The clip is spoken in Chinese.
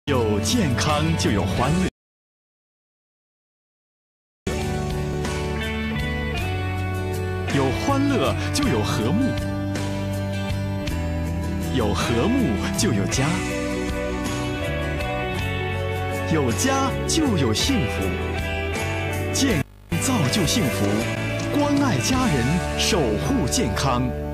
有健康就有欢乐，有欢乐就有和睦，有和睦就有家，有家就有幸福。健造就幸福，关爱家人，守护健康。